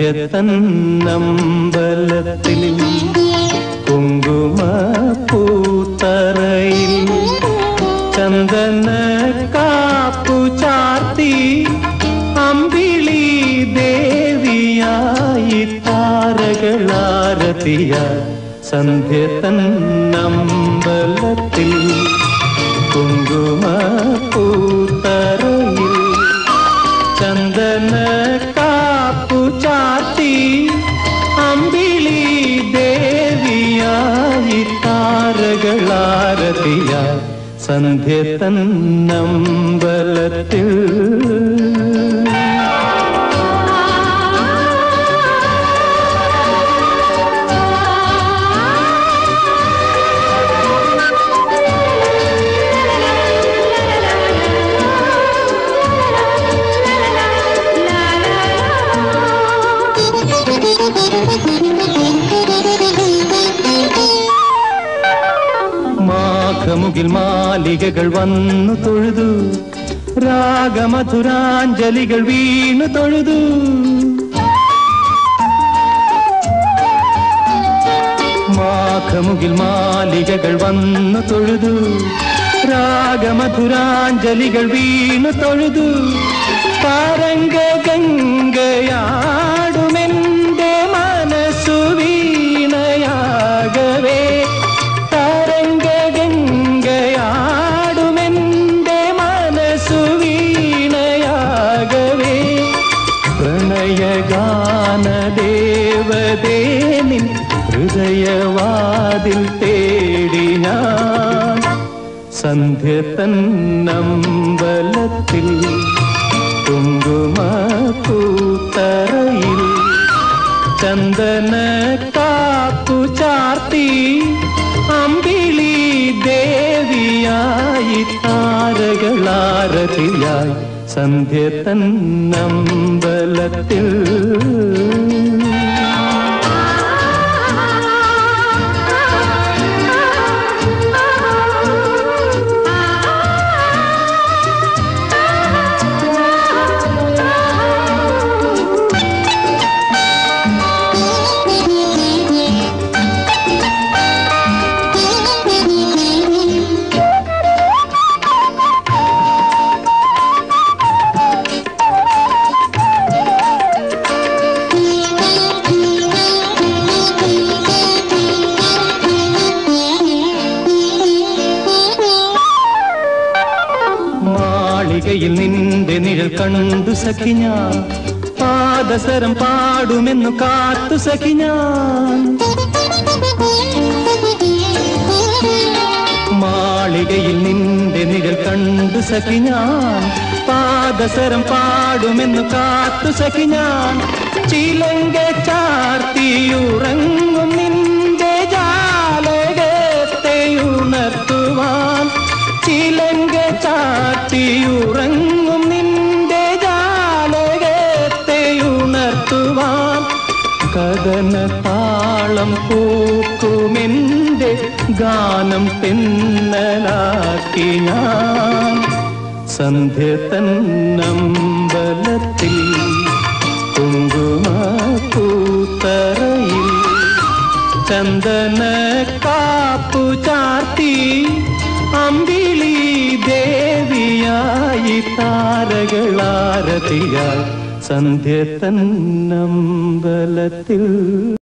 തന്നമ്പലത്തിൽ കുങ്കുമപ്പൂത്തറയിൽ ചന്ദന കാപ്പു ചാർത്തി അമ്പിളി ദേവിയായി താരകളാരതിയ സന്ധ്യ തന്നമ്പലത്തിൽ കുങ്കുമപ്പൂത്തറയിൽ ചന്ദന കാപ്പു ചാർത്തി അമ്പിളി ദേവിയായി താരകളാരതിയ സന്ധ്യ തന്നമ്പലത്തിൽ മാഘമുകിൽ മാലികകൾ വന്നു തൊഴുതു രാഗമധുരാഞ്ജലികൾ വീണു തൊഴുതു മാഘമുകിൽ മാലികകൾ വന്നു തൊഴുതു രാഗമധുരാഞ്ജലികൾ വീണു തൊഴുതു പാരംഗ ഗംഗയാടുമെന്റെ മനസ്സു വീണയാകവേ താരംഗ ഗംഗയാടുമെന്റെ മനസ്സു വീണയാകവേ പ്രണയഗാനദേവതേ നിൻ ഹൃദയവാതിൽ തേടി ഞാൻ സന്ധ്യ തന്നമ്പലത്തിൽ കുങ്കുമപ്പൂത്തറയിൽ ചന്ദന കാപ്പു ചാർത്തി അമ്പിളി ദേവിയായി താരകളാരതിയായി സന്ധ്യ തന്നമ്പലത്തിൽ മാളികയിൽ നിന്റെ നിഴൽ കണ്ടു സഖി ഞാൻ പാദസരം പാടുമെന്നു കാത്തു സഖി ഞാൻ മാളികയിൽ നിന്റെ നിഴൽ കണ്ടു സഖി ഞാൻ പാദസരം പാടുമെന്നു കാത്തു സഖി ഞാൻ ചിലങ്ക ചാർത്തിയുറങ്ങും നിന്റെ ജാലകത്തെ ഉണർത്തുവാൻ ചിലങ്ക ചാർത്തിയുറങ്ങും നിന്റെ ജാലകത്തെ ഉണർത്തുവാൻ കഥന താളം പൂക്കുമെന്റെ ഗാനം തെന്നലാക്കി ഞാൻ സന്ധ്യ തന്നമ്പലത്തിൽ കുങ്കുമപ്പൂത്തറയിൽ ചന്ദന കാപ്പു ചാർത്തി അമ്പിളി ദേവിയായി താരകളാരതിയായി സന്ധ്യ തന്നമ്പലത്തിൽ